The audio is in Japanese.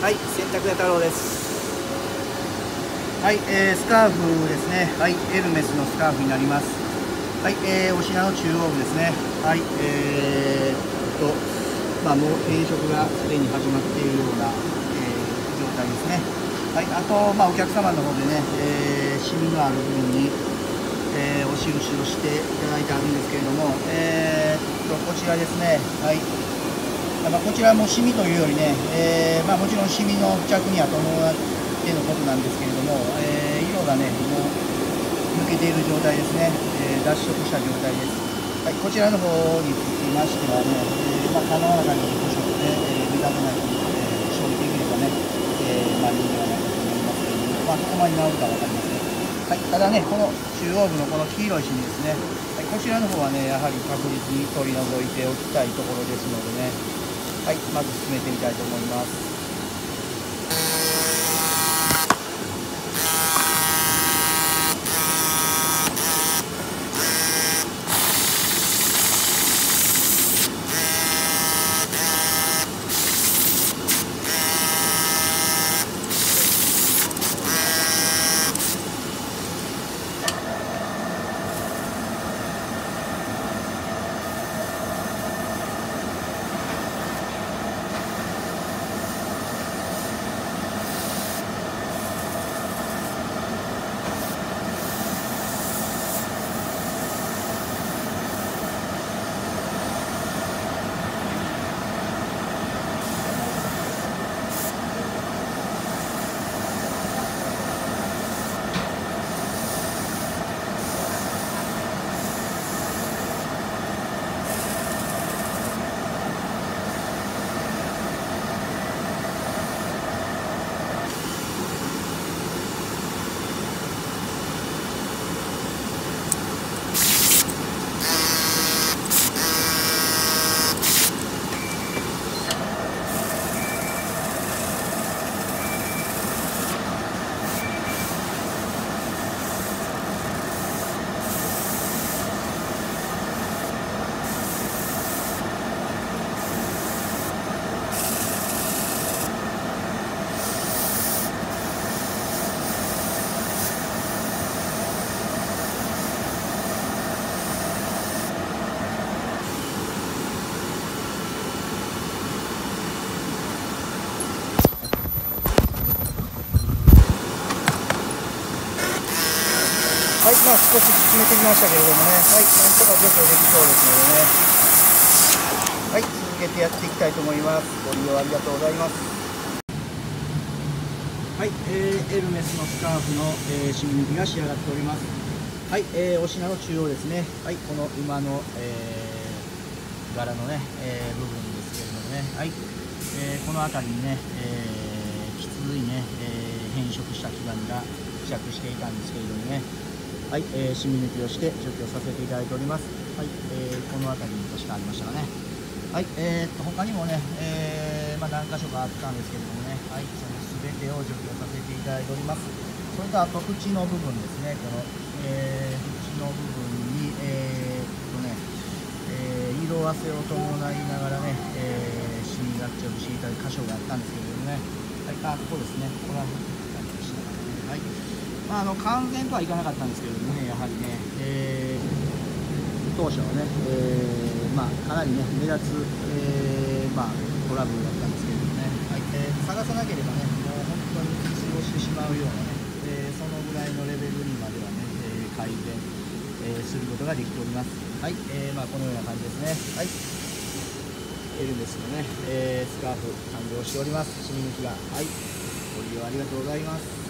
はい、洗濯屋太郎です。はい、スカーフですね。はい、エルメスのスカーフになります。はい、お品の中央部ですね。はい、もう変色がすでに始まっているような、状態ですね。はい、あと、お客様の方でね、シミのある部分に、お印をしていただいてあるんですけれども、こちらですね。はい。こちらもシミというよりね、もちろんシミの付着には伴ってのことなんですけれども、色がね、もう抜けている状態ですね、脱色した状態です。はい、こちらの方につきましてはね、可能な限り5色で、目立たないように、処理できればね、いいんではないかと思いますけれども、どこまで治るか分かりません。はい、ただね、この中央部のこの黄色いシミですね、はい、こちらの方はね、やはり確実に取り除いておきたいところですのでね、はい、まず進めてみたいと思います。はい、少し進めてきましたけれどもね、はい、なんとか除去できそうですのでね、はい、続けてやっていきたいと思います。ご利用ありがとうございます。はい、エルメスのスカーフの、シミ抜きが仕上がっております。はい、お品の中央ですね、はい、この馬の、柄のね、部分ですけれどもね、はい、この辺りにね、きついね、変色した黄ばみが付着していたんですけれどもね、はい、シミ抜きをして除去させていただいております。はい、この辺りに確かありましたかね。はい、他にもね、何箇所かあったんですけれどもね、はい、その全てを除去させていただいております。それとあと縁の部分ですね、この、縁の部分に、色あせを伴いながらね、シミが付着していた箇所があったんですけれどもね、はい、ここですね、ここがはい、完全とはいかなかったんですけれどもね、やはりね、当初はね、かなりね、目立つ、トラブルだったんですけれどもね、はい、探さなければね、もう本当に通用してしまうようなね、そのぐらいのレベルにまではね、改善、することができております。はい、このような感じですね。はい、エルメスのね、スカーフ完了しております。シミ抜きが、はい、ご利用ありがとうございます。